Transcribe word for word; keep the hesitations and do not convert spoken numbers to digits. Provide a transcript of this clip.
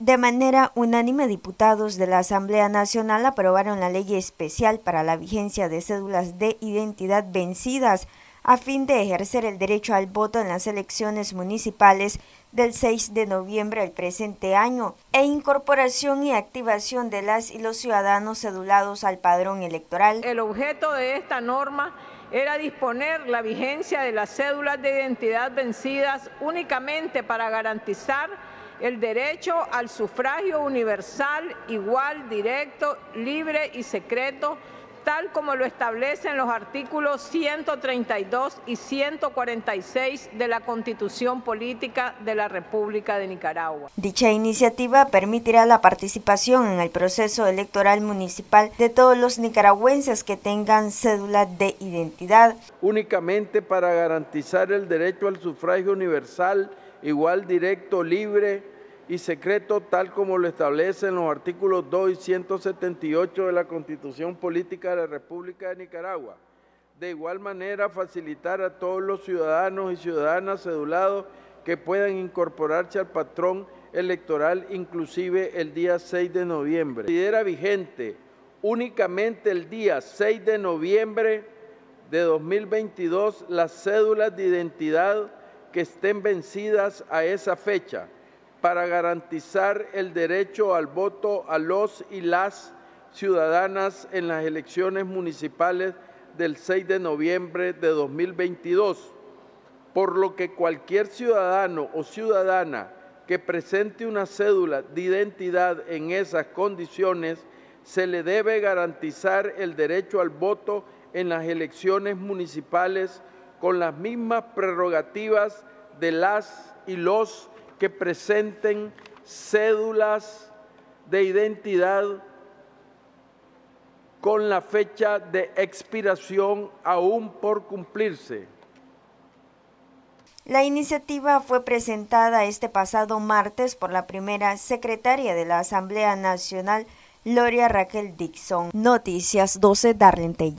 De manera unánime, diputados de la Asamblea Nacional aprobaron la ley especial para la vigencia de cédulas de identidad vencidas a fin de ejercer el derecho al voto en las elecciones municipales del seis de noviembre del presente año e incorporación y activación de las y los ciudadanos cedulados al padrón electoral. El objeto de esta norma era disponer la vigencia de las cédulas de identidad vencidas únicamente para garantizar el derecho al sufragio universal, igual, directo, libre y secreto, tal como lo establecen los artículos ciento treinta y dos y ciento cuarenta y seis de la Constitución Política de la República de Nicaragua. Dicha iniciativa permitirá la participación en el proceso electoral municipal de todos los nicaragüenses que tengan cédula de identidad. Únicamente para garantizar el derecho al sufragio universal, igual, directo, libre y secreto, tal como lo establecen los artículos dos y ciento setenta y ocho de la Constitución Política de la República de Nicaragua. De igual manera, facilitar a todos los ciudadanos y ciudadanas cedulados que puedan incorporarse al patrón electoral, inclusive el día seis de noviembre. Considera vigente únicamente el día seis de noviembre de dos mil veintidós las cédulas de identidad que estén vencidas a esa fecha, para garantizar el derecho al voto a los y las ciudadanas en las elecciones municipales del seis de noviembre de dos mil veintidós, por lo que cualquier ciudadano o ciudadana que presente una cédula de identidad en esas condiciones, se le debe garantizar el derecho al voto en las elecciones municipales con las mismas prerrogativas de las y los que presenten cédulas de identidad con la fecha de expiración aún por cumplirse. La iniciativa fue presentada este pasado martes por la primera secretaria de la Asamblea Nacional, Gloria Raquel Dixon. Noticias doce, Darlene Tellez.